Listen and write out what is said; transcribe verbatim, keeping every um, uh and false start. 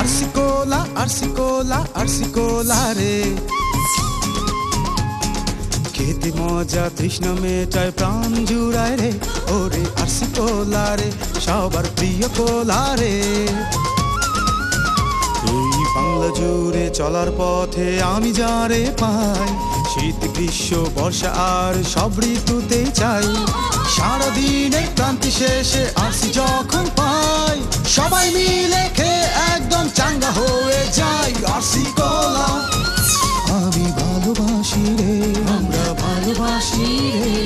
RC cola RC cola RC cola রে খেতে মজা তৃষ্ণা মেটায় প্রাণ জুড়ায় রে ওরে আরসি কোলা রে সবার প্রিয় কোলা রে এই বাংলা জুড়ে চলার পথে আমি যারে পাই শীত গ্রীষ্ম বর্ষা আর সব ঋতুতেই চাই সারাদিনের ক্লান্তি শেষে আরসি যখন পাই সবাই মিলে খেয়ে একদম চাঙ্গা হয়ে যাই আরসি কোলা আমি ভালোবাসি রে আমরা ভালোবাসি রে